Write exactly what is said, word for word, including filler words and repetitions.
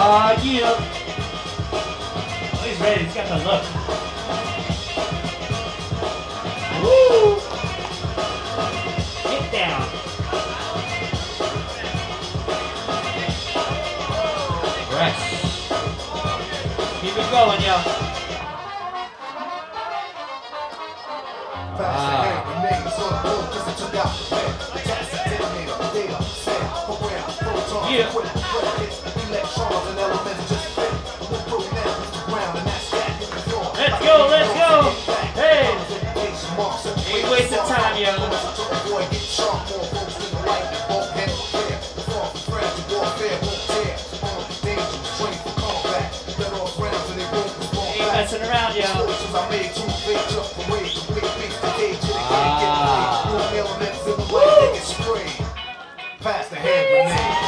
Ah, uh, yeah. Oh, he's ready. He's got the look. Woo! Get down. Rest. Keep it going, yo. Ah. Yeah. Let's go, let's go. Hey. Ain't wasting time, yo. Ain't messing around, yo. Ah. Woo. Pass the hand grenade.